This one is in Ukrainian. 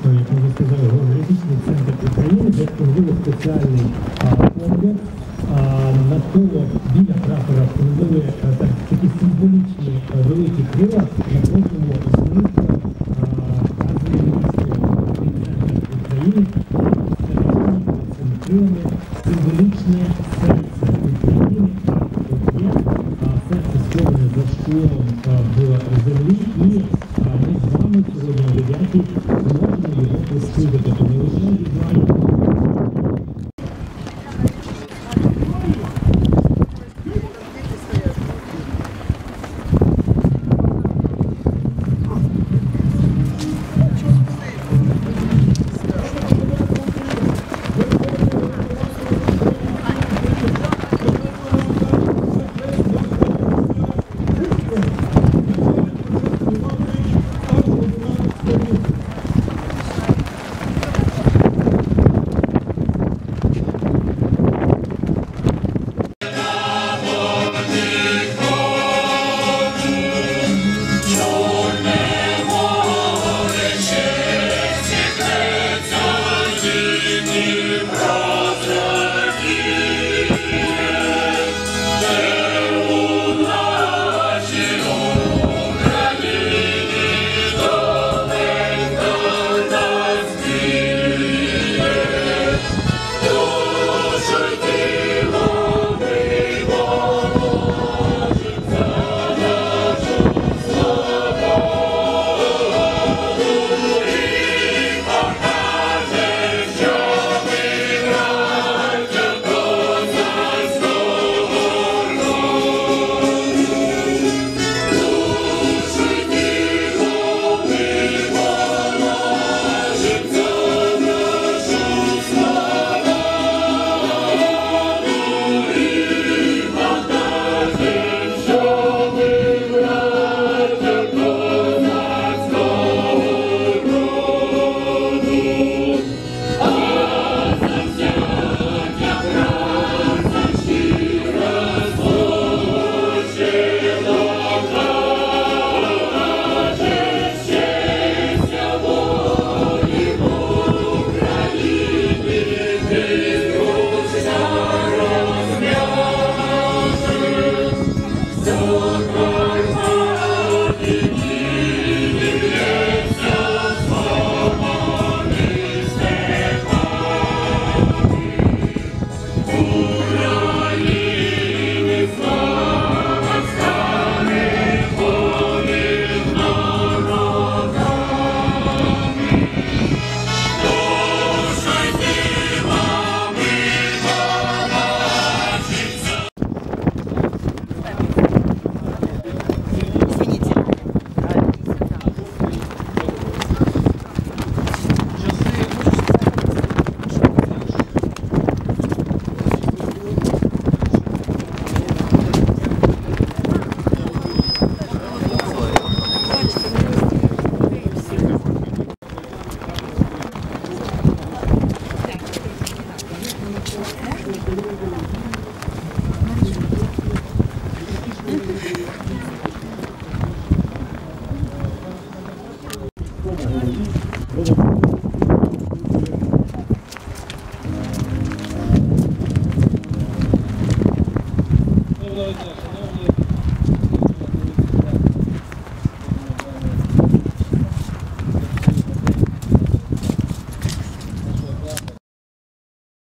як ми вже сказали, географічний центр України, де встановили спеціальний комплекс. Навколо біля прапора встановили такі символічні великі крила, на кожному з них вказує місто України, цими крилами символічне серце України, є серце сховане за шклом в землі, і ми з вами сьогодні о 9 можемо його розкрити, тобто не лише від